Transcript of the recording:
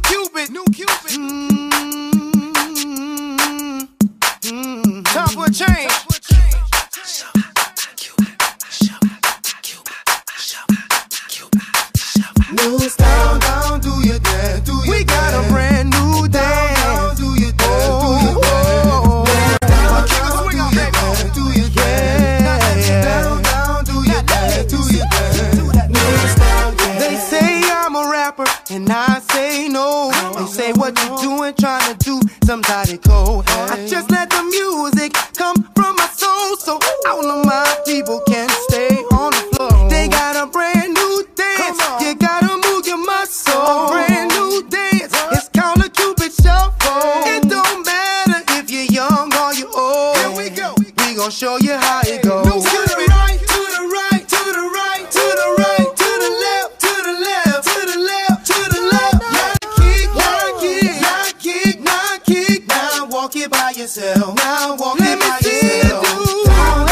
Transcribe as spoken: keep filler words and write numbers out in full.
Cupid. New Cupid. Mm-hmm. Mm-hmm. Time for a change. New style, down, do your dance, do your We got dance. A brand new dance. Down, down, do your dance, oh, do your dance. Down, down, swing on, baby. Do your dance, down, down, do your dance, do your dance. New style, yeah. They say I'm a rapper, and I say no. They say what you doing, trying to do somebody cold. I just let the music come from my soul, so all of my people can stay on the floor. They got a brand new dance. You gotta move your muscle. A brand new dance. It's called a Cupid Shuffle. It don't matter if you're young or you're old. Here we go. We gon' show you how it goes. To the right, to the right, to the right, to the right, to the left, to the left, to the left, to the left. Now kick, now kick, now kick, now kick. Now walk it by yourself. Now walk it by yourself.